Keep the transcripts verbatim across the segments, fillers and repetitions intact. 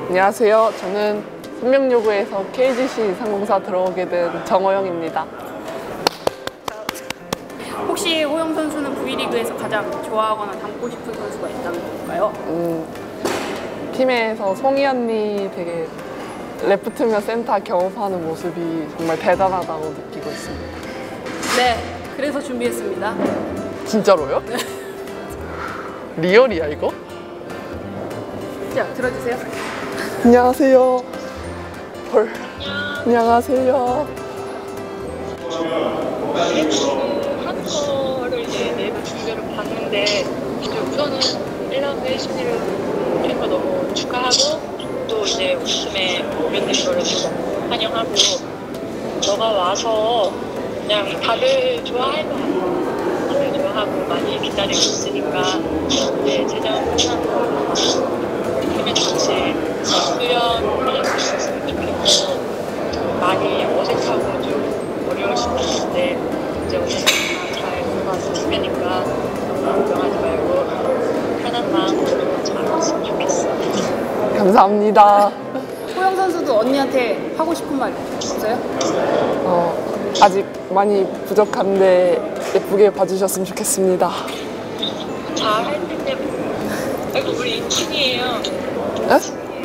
안녕하세요. 저는 생명요구에서 케이지씨 상공사 들어오게 된 정호영입니다. 혹시 호영 선수는 V리그에서 가장 좋아하거나 닮고 싶은 선수가 있다면 누굴까요? 음, 팀에서 송이 언니 되게 레프트면 센터 경험하는 모습이 정말 대단하다고 느끼고 있습니다. 네, 그래서 준비했습니다. 진짜로요? 네. 리얼이야 이거? 자, 들어주세요. 안녕하세요. 헐. 안녕하세요. 한커를 이제 내부 준비를 봤는데 이제 우선은 일 라운드 승리를 한 거 너무 축하하고 또 이제 우승에 오게 거를 너무 환영하고 너가 와서 그냥 다들 좋아할 것 같아. 다들 좋아하고 많이 기다리고 있으니까 이제 제대로 끝난 거 팀에 같이 훈련을 할 수 있으면 좋겠고 많이 어색하고 좀 어려울 수도 있는데 이제 어색한 잘 돌아왔을 테니까 걱정하지 말고 편한 마음으로 잘했으면 좋겠어. 감사합니다. 호영 선수도 언니한테 하고 싶은 말 없어요? 어, 아직 많이 부족한데 예쁘게 봐주셨으면 좋겠습니다. 잘할 텐데 아이고 우리 인친이에요. 네?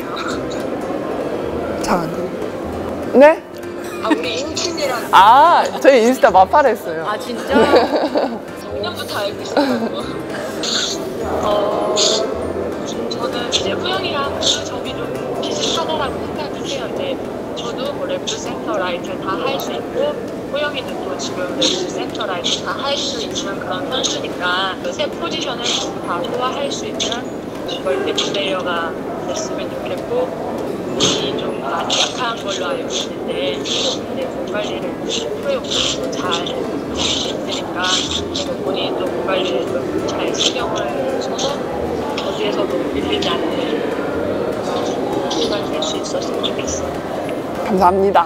잘 안 들려. 네? 아 우리 인친이랑 아, 저희 인스타 마팔했어요. 아, 진짜? 성명부터 알고 있어요. 어, 저는 이제 호영이랑 점이 좀 비슷하다라고 생각을 해요. 이제 저도 뭐 레프트 센터 라이트 다 할 수 있고 호영이도 또 지금 레프트 센터 라이트 다 할 수 있는 그런 선수니까 그 세 포지션을 전부 다 소화할 수 있는 월드 플레이어가 됐으면 좋겠고 몸이 좀 많이 약한 걸로 알고 있는데 이제 몸 관리를 프로용도 잘 할 수 있으니까 본인도 몸 관리를 좀 잘 신경을 써서 어디에서도 밀리지 않는 시간이 될 수 있었으면 좋겠어. 감사합니다.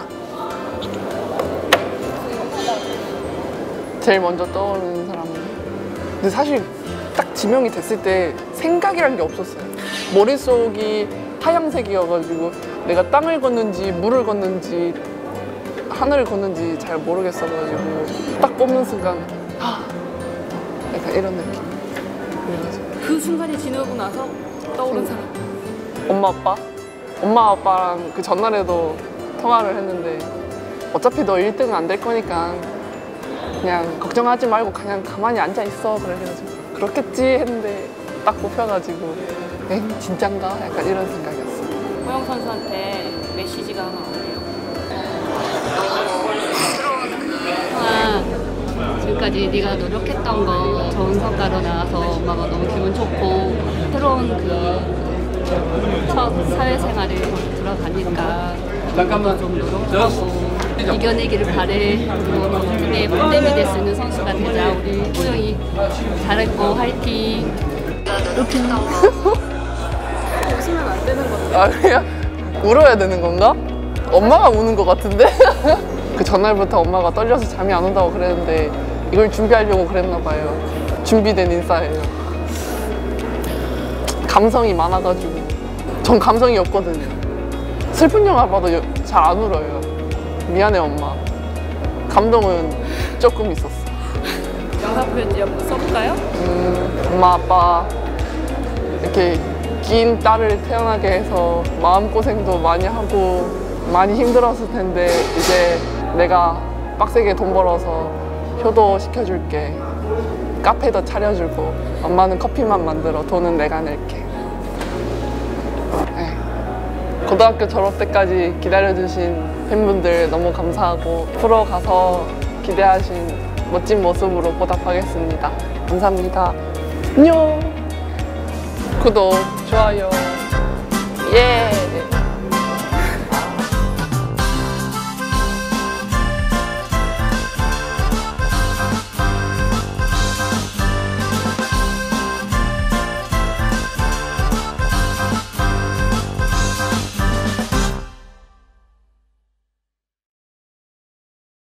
제일 먼저 떠오르는 사람은 근데 사실 딱 지명이 됐을 때 생각이란 게 없었어요. 머릿속이 하얀색이어가지고 내가 땅을 걷는지 물을 걷는지 하늘을 걷는지 잘 모르겠어가지고 딱 뽑는 순간 하, 약간 이런 느낌. 그래가지고 그 순간이 지나고 나서 떠오른 사람. 엄마 아빠? 엄마 아빠랑 그 전날에도 통화를 했는데 어차피 너 일 등은 안 될 거니까 그냥 걱정하지 말고 그냥 가만히 앉아 있어. 그래가지고 그렇겠지 했는데 딱 뽑혀가지고 엥 진짠가? 약간 이런 생각이었어. 호영 선수한테 메시지가 하나 왔네요. 형아, 지금까지 네가 노력했던 거 좋은 성과로 나와서 엄마가 너무 기분 좋고 새로운 그 첫 사회생활을 들어가니까 너도 좀 노력하고 이겨내기를 바래. 그리고 팀의 꿀댐이 될 수 있는 선수가 되자. 우리 호영이 잘했고 화이팅. 이렇게 웃으면 안 되는 건데. 아 그냥 울어야 되는 건가? 엄마가 우는 것 같은데? 그 전날부터 엄마가 떨려서 잠이 안 온다고 그랬는데 이걸 준비하려고 그랬나 봐요. 준비된 인사예요. 감성이 많아가지고 전 감성이 없거든요. 슬픈 영화 봐도 잘 안 울어요. 미안해 엄마. 감동은 조금 있었어. 영상 표현지 한번 써볼까요? 음, 엄마 아빠 이렇게 긴 딸을 태어나게 해서 마음고생도 많이 하고 많이 힘들었을 텐데 이제 내가 빡세게 돈 벌어서 효도 시켜줄게. 카페도 차려주고 엄마는 커피만 만들어 돈은 내가 낼게. 네. 고등학교 졸업 때까지 기다려주신 팬분들 너무 감사하고 프로 가서 기대하신 멋진 모습으로 보답하겠습니다. 감사합니다. 안녕. 구독, 좋아요. 예.